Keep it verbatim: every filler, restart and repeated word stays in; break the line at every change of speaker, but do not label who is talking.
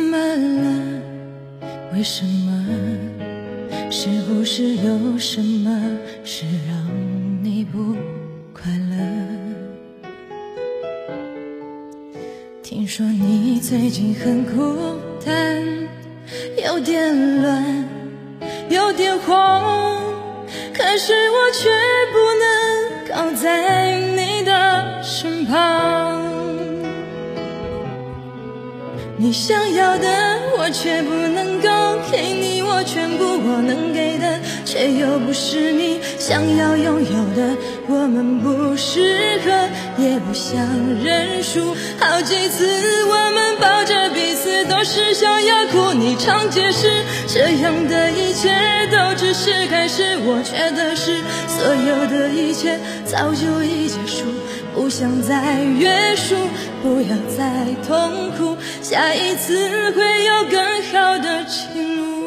么了？为什么？是不是有什么事让你不快乐？听说你最近很孤单，有点乱，有点慌，可是我却不能靠在你的身旁。你想要的我却不能够给你我全部，我能给的却又不是你想要拥有的。我们不适合，也不想认输，好几次我们抱着彼此都是想要哭，你常解释这样的一切都只是开始，我觉得是所有的一切早就已结束，不想再约束，不要再痛苦，下一次会有更好的情路。